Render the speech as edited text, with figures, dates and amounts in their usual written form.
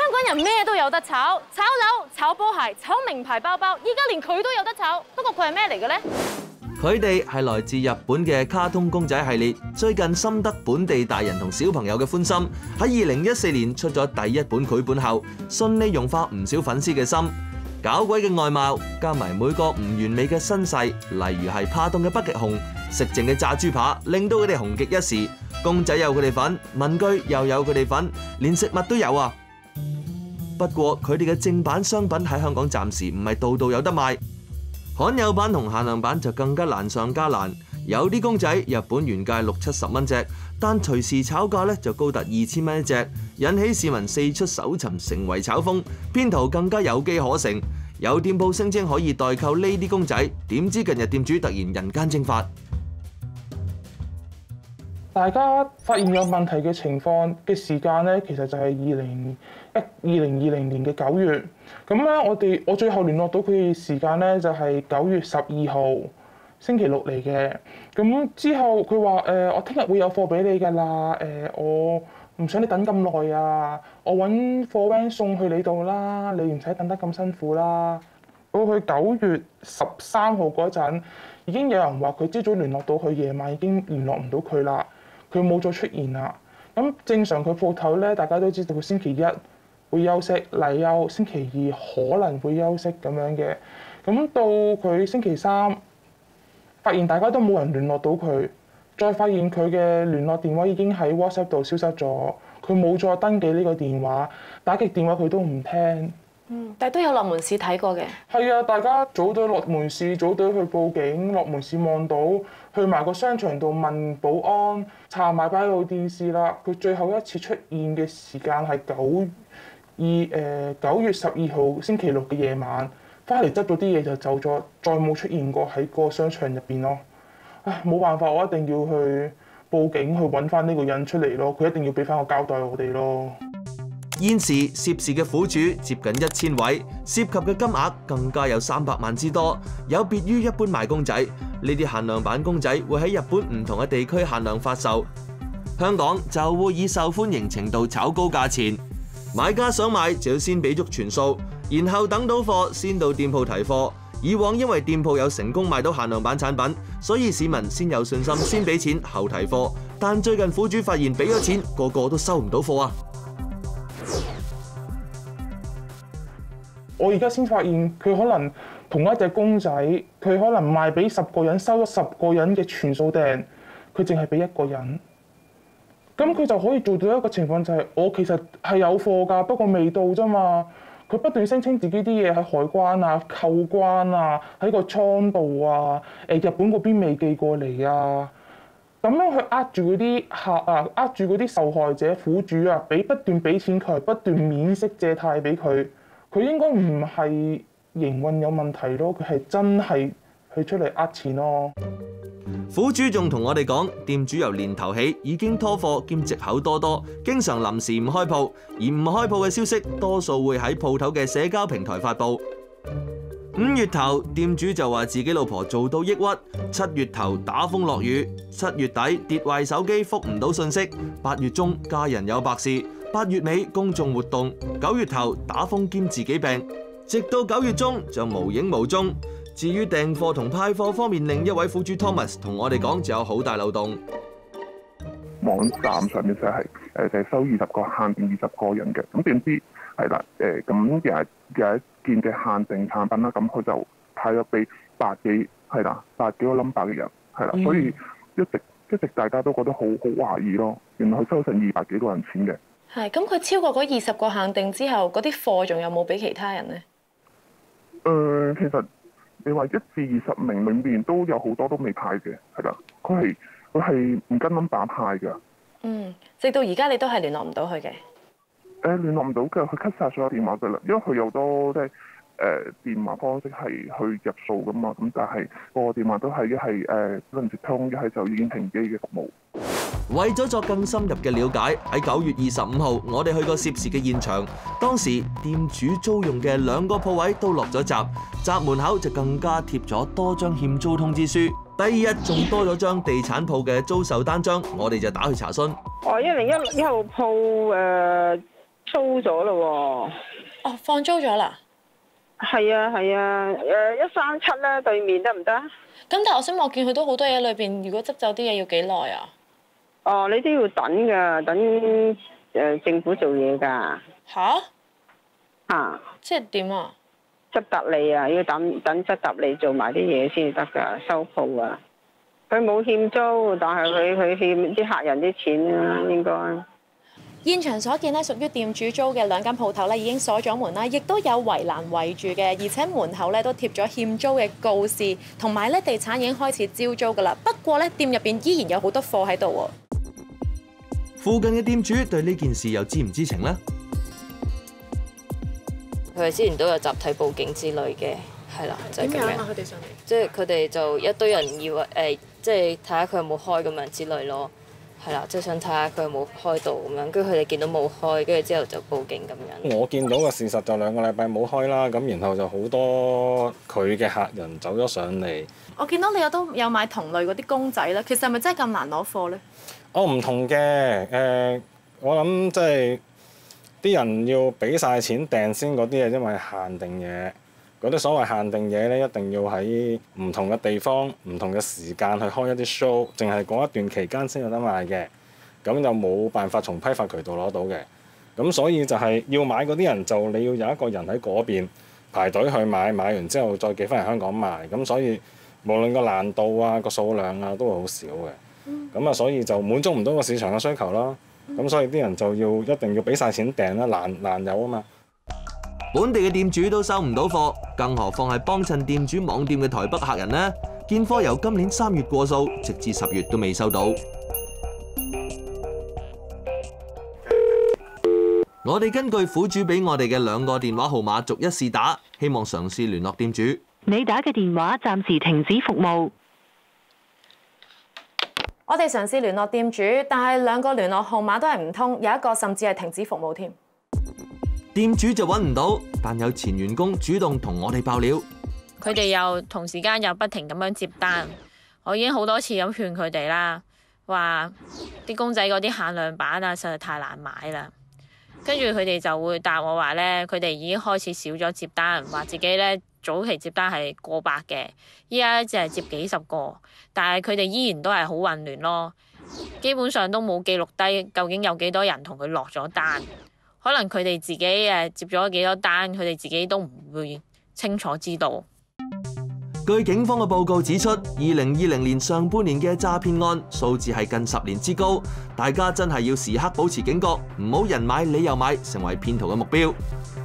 港人咩都有得炒，炒樓、炒波鞋、炒名牌包包，依家連佢都有得炒。不過佢係咩嚟嘅呢？ 佢哋係來自日本嘅卡通公仔系列，最近深得本地大人同小朋友嘅歡心。喺2014年出咗第一本繪本後，順利融化唔少粉絲嘅心。搞鬼嘅外貌，加埋每個唔完美嘅身世，例如係怕凍嘅北極熊、食剩嘅炸豬扒，令到佢哋紅極一時。公仔有佢哋份，文具又有佢哋份，連食物都有啊！不過佢哋嘅正版商品喺香港暫時唔係度度有得賣。罕有版同限量版就更加難上加難，有啲公仔日本原價60-70蚊隻，但隨時炒價咧就高達2000蚊一隻，引起市民四出搜尋，成為炒風。騙徒更加有機可乘，有店鋪聲稱可以代購呢啲公仔，點知近日店主突然人間蒸發。 大家發現有問題嘅情況嘅時間咧，其實就係2020年嘅9月。咁咧，我最後聯絡到佢嘅時間咧，就係9月12號星期六嚟嘅。咁之後佢話我聽日會有貨俾你㗎啦。我唔想你等咁耐啊，我揾貨 van 送去你度啦，你唔使等得咁辛苦啦。到去9月13號嗰陣，已經有人話佢朝早聯絡到佢，夜晚已經聯絡唔到佢啦。佢冇再出現啦。咁正常佢鋪頭咧，大家都知道佢星期一會休息，例休，星期二可能會休息咁樣嘅。咁到佢星期三，發現大家都冇人聯絡到佢，再發現佢嘅聯絡電話已經喺 WhatsApp 度消失咗，佢冇再登記呢個電話，打極電話佢都唔聽。 但係都有落門市睇過嘅。 係啊，大家組隊落門市，組隊去報警，落門市望到，去埋個商場度問保安，查埋閉路電視啦。佢最後一次出現嘅時間係9月12號星期六嘅夜晚，翻嚟執咗啲嘢就走咗，再冇出現過喺個商場入邊咯。唉，冇辦法，我一定要去報警去揾翻呢個人出嚟咯。佢一定要俾翻個交代我哋咯。 現時涉事嘅苦主接近1000位，涉及嘅金額更加有300萬之多。有別於一般賣公仔，呢啲限量版公仔會喺日本唔同嘅地區限量發售，香港就會以受歡迎程度炒高價錢。買家想買就要先俾足全數，然後等到貨先到店鋪提貨。以往因為店鋪有成功賣到限量版產品，所以市民先有信心先俾錢後提貨。但最近苦主發現俾咗錢，個個都收唔到貨啊！ 我而家先發現佢可能同一隻公仔，佢可能賣俾10個人，收咗10個人嘅全數訂，佢淨係俾1個人。咁佢就可以做到一個情況，就係我其實係有貨㗎，不過未到啫嘛。佢不斷聲稱自己啲嘢喺海關啊、扣關啊、喺個倉度啊、日本嗰邊未寄過嚟啊。咁樣去呃住嗰啲客啊，呃住嗰啲受害者苦主啊，不斷俾錢佢，不斷免息借貸俾佢。佢應該唔係營運有問題咯，佢係真係去出嚟呃錢咯。 苦主仲同我哋講，店主由年頭起已經拖貨兼藉口多多，經常臨時唔開鋪，而唔開鋪嘅消息多數會喺鋪頭嘅社交平台發布。5月頭，店主就話自己老婆做到抑鬱；7月頭打風落雨；7月底跌壞手機，覆唔到信息；8月中家人有白事；8月尾公眾活動；9月頭打風兼自己病，直到9月中就無影無蹤。至於訂貨同派貨方面，另一位苦主 Thomas 同我哋講，就有好大漏洞。 網站上面就係就係收20個限定20個人嘅，咁點知係啦咁有一件嘅限定產品啦，咁佢就派咗俾百幾個 number 嘅人係啦，所以一直大家都覺得好懷疑咯。原來佢收成200幾個人錢嘅。 係咁，佢超過嗰20個限定之後，嗰啲貨仲有冇俾其他人咧？ 其實你話1至20名裏面都有好多都未派嘅，係啦，佢係唔跟 number 派㗎。 直到而家你都係聯絡唔到佢嘅。 聯絡唔到嘅，佢 cut 曬所有電話㗎啦，因為佢有多即係電話方式係去入數㗎嘛，咁但係個電話都係一係不能接通，一係就已經停機嘅服務。 為咗作更深入嘅了解，喺9月25號，我哋去過涉事嘅現場。當時店主租用嘅2個鋪位都落咗閘，閘門口就更加貼咗多張欠租通知書。第2日仲多咗張地產鋪嘅租售單張，我哋就打去查詢。 101號鋪租咗咯哦，放租咗啦。 喎。係啊，137咧對面得唔得？ 咁但係我想問，我見佢都好多嘢裏邊，如果執走啲嘢要幾耐啊？ 哦，你都要等㗎，等政府做嘢㗎。 吓？ 嚇！ 即係點啊？ 執達利啊，要等執達利做埋啲嘢先得㗎，收鋪啊。佢冇欠租，但係佢欠啲客人啲錢啊，應該。 現場所見咧，屬於店主租嘅兩間鋪頭咧已經鎖咗門啦，亦都有圍欄圍住嘅，而且門口咧都貼咗欠租嘅告示，同埋咧地產已經開始招租噶啦。不過咧店入邊依然有好多貨喺度喎。 附近嘅店主對呢件事又知唔知情呢？ 佢哋之前都有集體報警之類嘅，係啦，就係咁樣。 佢哋上嚟？ 即係佢哋就一堆人以為即係睇下佢有冇開咁樣之類咯。係啦，即係想睇下佢有冇開到咁樣，跟住佢哋見到冇開，跟住之後就報警咁樣。 我見到嘅事實就2個禮拜冇開啦，咁然後就好多佢嘅客人走咗上嚟。 我見到你都有買同類嗰啲公仔啦，其實係咪真係咁難攞貨咧？ 哦，唔同嘅，我諗即係啲人要俾晒錢訂先嗰啲係因為限定嘢。嗰啲所謂限定嘢咧，一定要喺唔同嘅地方、唔同嘅時間去開一啲 show，淨係嗰一段期間先有得賣嘅。咁就冇辦法從批發渠道攞到嘅。咁所以就係要買嗰啲人就你要有一個人喺嗰邊排隊去買，買完之後再寄翻嚟香港賣。咁所以無論個難度啊、個數量啊都會好少嘅。咁啊，所以就滿足唔到個市場嘅需求啦。咁所以啲人就一定要俾晒錢訂啦，難有啊嘛。 本地嘅店主都收唔到貨，更何況係幫襯店主網店嘅台北客人呢？件貨由今年3月過數，直至10月都未收到。我哋根據苦主俾我哋嘅2個電話號碼逐一試打，希望嘗試聯絡店主。 你打嘅電話暫時停止服務。 我哋嘗試聯絡店主，但係2個聯絡號碼都係唔通，有一個甚至係停止服務添。 店主就揾唔到，但有前員工主動同我哋爆料， 佢哋又同時間又不停咁樣接單，我已經好多次咁勸佢哋啦，話啲公仔嗰啲限量版啊，實在太難買啦。跟住佢哋就會答我話咧，佢哋已經開始少咗接單，話自己咧早期接單係過百嘅，依家只係接幾十個，但係佢哋依然都係好混亂咯，基本上都冇記錄低究竟有幾多人同佢落咗單。可能佢哋自己接咗幾多單，佢哋自己都唔會清楚知道。 據警方嘅報告指出，2020年上半年嘅詐騙案數字係近10年之高，大家真係要時刻保持警覺，唔好人買你又買，成為騙徒嘅目標。